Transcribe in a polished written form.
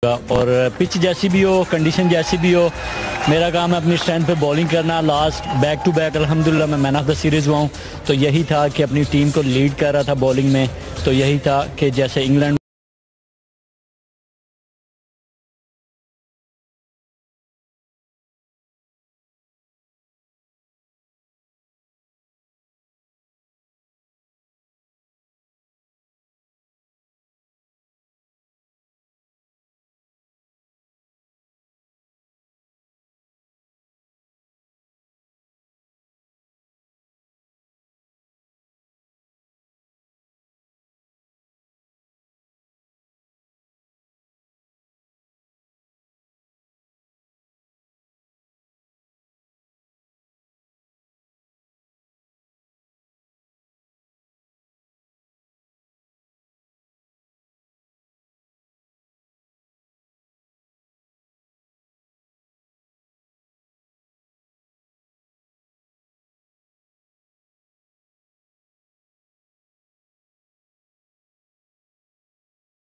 और पिच जैसी भी हो, कंडीशन जैसी भी हो, मेरा काम है अपनी स्ट्रेंथ पे बॉलिंग करना। लास्ट बैक टू बैक अल्हम्दुलिल्लाह मैं मैन ऑफ द सीरीज़ हुआ हूँ। तो यही था कि अपनी टीम को लीड कर रहा था बॉलिंग में। तो यही था कि जैसे इंग्लैंड